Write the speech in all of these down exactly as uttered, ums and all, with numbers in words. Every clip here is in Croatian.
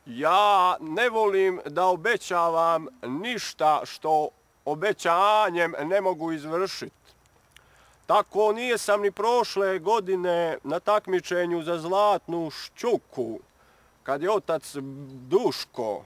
Ja ne volim da obećavam ništa što obećanjem ne mogu izvršiti. Tako nijesam ni prošle godine na takmičenju za zlatnu šćuku, kad je otac Duško,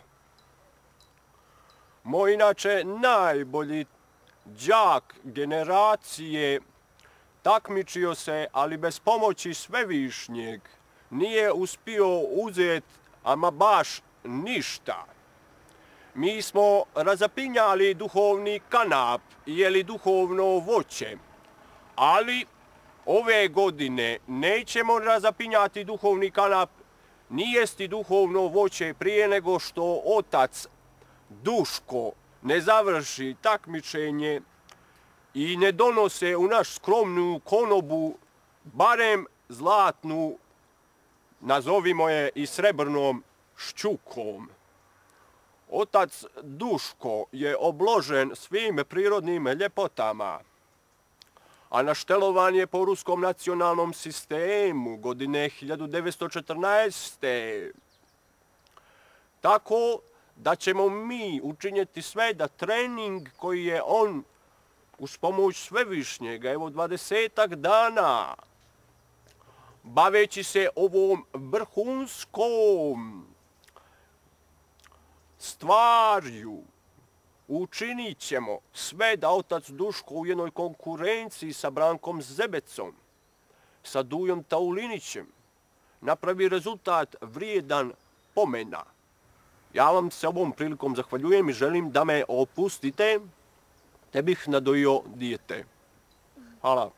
moj inače najbolji đak generacije, takmičio se, ali bez pomoći Svevišnjeg nije uspio uzeti ama baš ništa. Mi smo razapinjali duhovni kanap i jeli duhovno voće, ali ove godine nećemo razapinjati duhovni kanap ni jesti duhovno voće prije nego što otac Duško ne završi takmičenje i ne donose u naš skromnu konobu barem zlatnu, nazovimo je i srebrnom šćukom. Otac Duško je obložen svim prirodnim ljepotama, a naštelovan je po ruskom nacionalnom sistemu godine hiljadu devetsto četrnaeste. Tako da ćemo mi učiniti sve da trening koji je on uz pomoć Svevišnjega, evo dvadesetak dana, baveći se ovom vrhunskom stvarju, učinit ćemo sve da otac Duško u jednoj konkurenciji sa Brankom Zebecom, sa Dujom Taulinićem, napravi rezultat vrijedan pomena. Ja vam se ovom prilikom zahvaljujem i želim da me opustite, te bih nadojio dijete. Hvala.